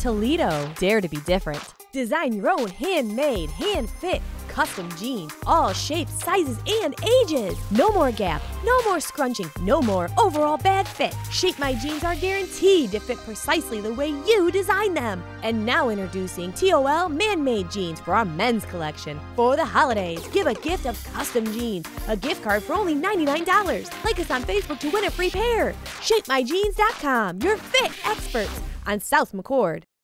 Toledo. Dare to be different. Design your own handmade, hand-fit, custom jeans, all shapes, sizes, and ages. No more gap, no more scrunching, no more overall bad fit. Shape My Jeans are guaranteed to fit precisely the way you design them. And now introducing TOL man-made jeans for our men's collection. For the holidays, give a gift of custom jeans, a gift card for only $99. Like us on Facebook to win a free pair. ShapeMyJeans1014, your fit experts on South McCord.